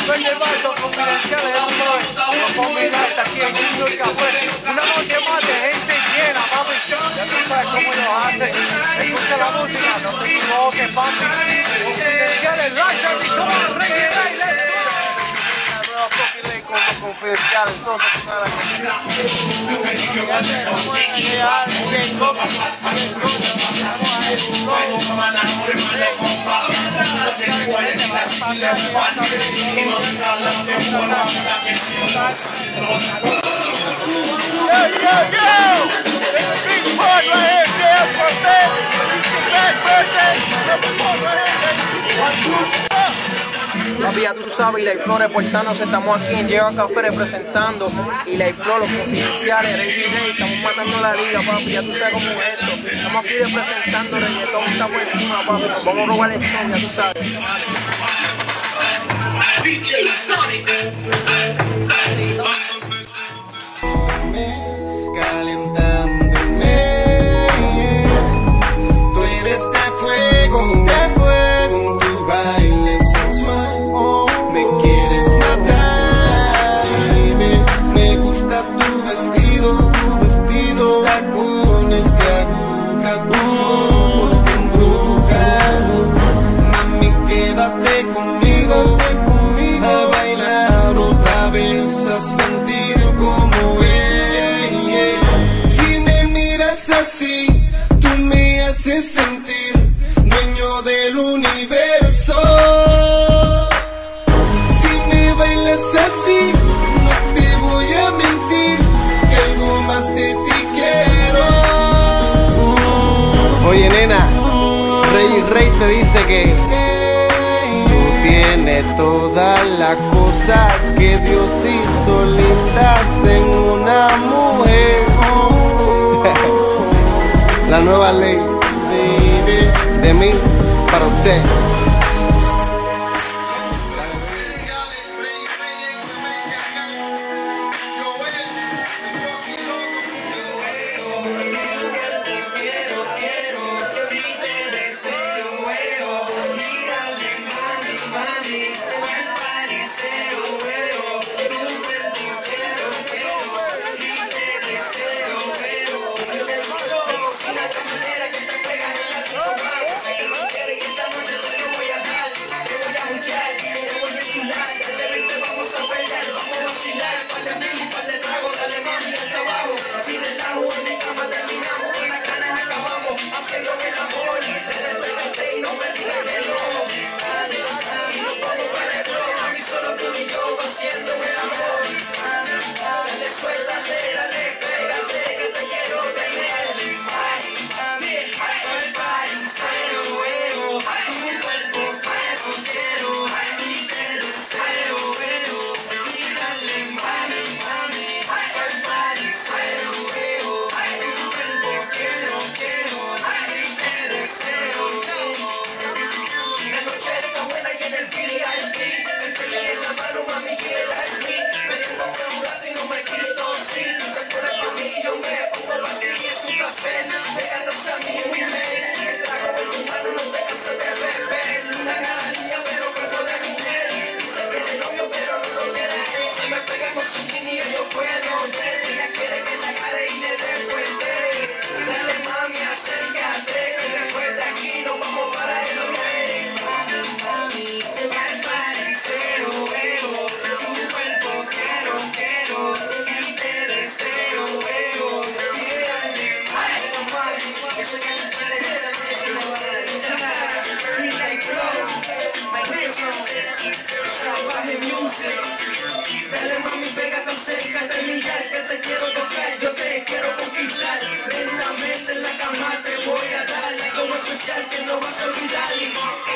Vende vasos confidenciales, los combinaste aquí en New York Café. Una noche más de gente llena, papi. Ya tú sabes cómo ellos hacen. Escucha la música, no te equivoques, papi. Confidenciales, Lifestyle, y toma reggae, let's go. La nueva fucking ley con los confidenciales, Sosa, tú sabes la que papi, ya tú sabes, y la Flor reportándose, estamos aquí en Lleva Café representando, y la Flor, los confidenciales, Reggae, estamos matando la liga, papi, ya tú sabes cómo es esto, estamos aquí representando, reggaetón está por encima, papi, nos vamos a robar el show, ya tú sabes. DJ Sonic. Sentir dueño del universo. Si me bailas así, no te voy a mentir, que algo más de ti quiero. Oye nena, Rey te dice que tú tienes todas las cosas que Dios hizo lindas en una mujer. La nueva ley de mí para usted. Dale mami, pégate cerca de mi ya que te quiero tocar, yo te quiero conquistar. Lentamente en la cama te voy a dar algo especial que no vas a olvidar.